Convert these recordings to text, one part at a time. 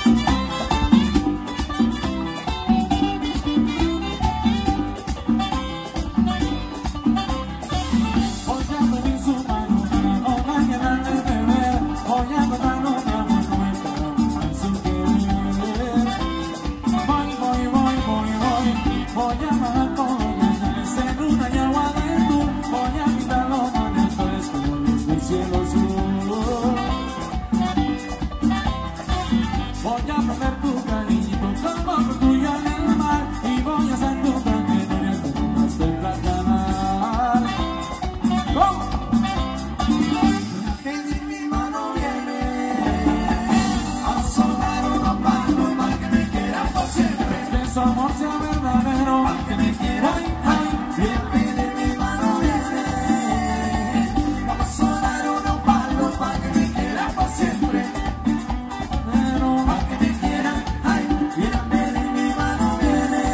Su amor sea verdadero, pa' que me quiera, viene a pedir mi mano, viene. Vamos a sonar unos palos pa' que me quiera por siempre. Pero pa' que me quiera, viene a pedir mi mano, viene.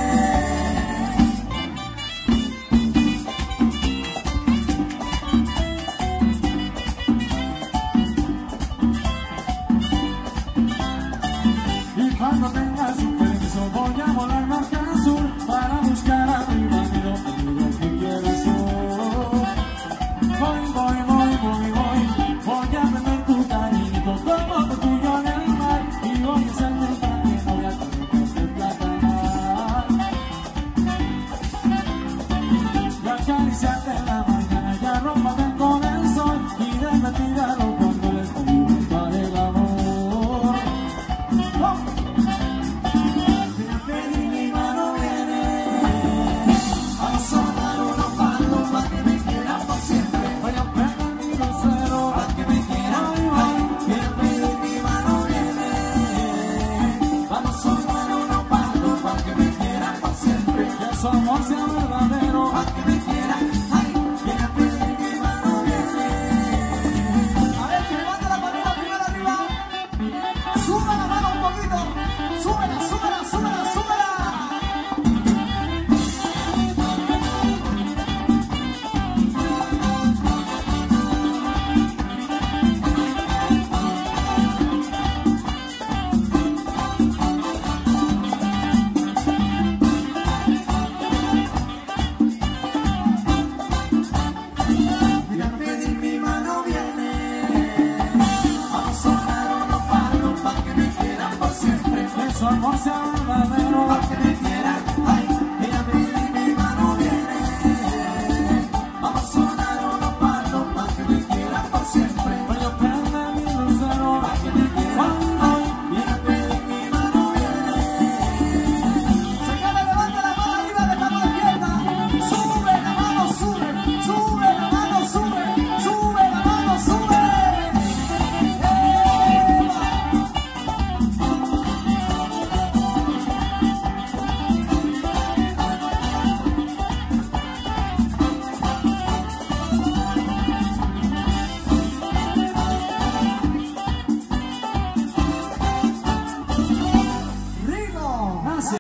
Y cuando tenga su permiso voy a volar norte al sur para buscar a mi marido que quiere sur. Voy a tener tu cariñito como tu tuyo en el mar y voy a ser tu también novia con el platanal. Y acariciarte en la mañana y arrópate con el sol y déjame tirarlo cuando le estoy para el amor. Su amor sea verdadero, pa' que me quiera, viene a pedir mi mano, viene. A ver, que levante la palma primero arriba. Sube la mano un poquito. Súbela, súbela, súbela, súbela. Su amor sea verdadero.